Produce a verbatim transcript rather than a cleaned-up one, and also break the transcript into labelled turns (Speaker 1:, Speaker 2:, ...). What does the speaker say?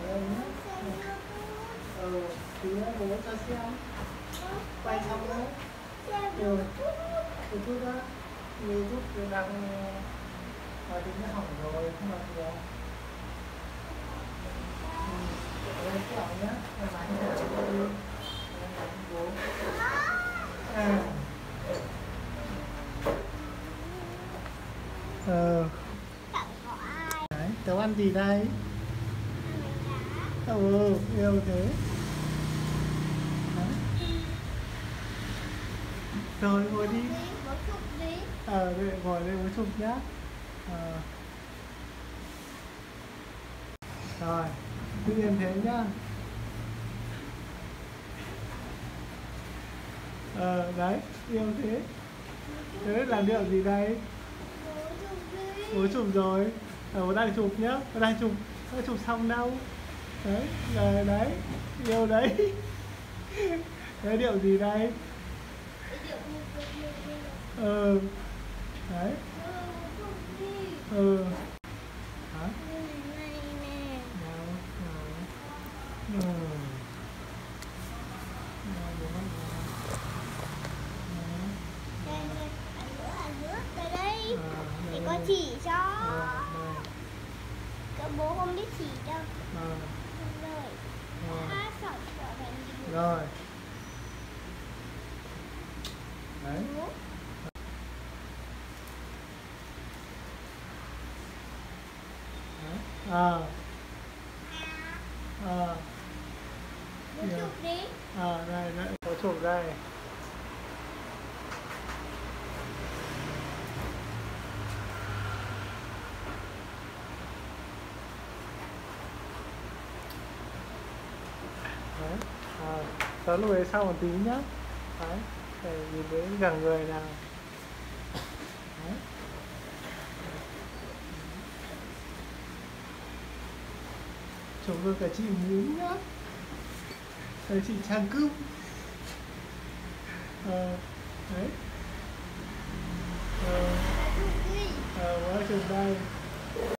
Speaker 1: đây nhé. Ừ, tí nữa bố cho xem. Quay xong đấy. Rồi, từ chút đó, YouTube đang ở tính nó hỏng rồi, không bật được. Đây kẹo nhé, cái máy này đi. Bố. À. Ờ. Đấy, tớ ăn gì đây? Ừ, yêu thế. Đấy. Rồi, ngồi đi. Ờ, để ngồi đây bố chụp nhá. Ờ. Rồi, tự nhiên thế nhá. Ờ, đấy, yêu thế. Thế làm điệu gì đây? Bố chụp rồi. Ờ, bố đang chụp nhá. Bố đang chụp. Bố chụp xong đâu. Đấy, rồi đấy. Yêu đấy. Thế điệu gì đây? Ừ. Đấy. Ừ. Hả? Ừ.
Speaker 2: Để con chỉ cho. Các bố không biết chỉ đâu.
Speaker 1: À.
Speaker 2: Rồi. Hát sỏi sỏi thành gì?
Speaker 1: Rồi. Đấy. À. À.
Speaker 2: Bố chụp đi.
Speaker 1: À, đây, đây, bố chụp đây. Đấy. À, tớ lùi sau một tí nhá. Đấy, để nhìn đến gần người nào. Đấy. Chụp được cả chị Muốn nhá. Đây chị Trang Cúp. Ờ, đấy. Ờ, ờ, bố chụp đây.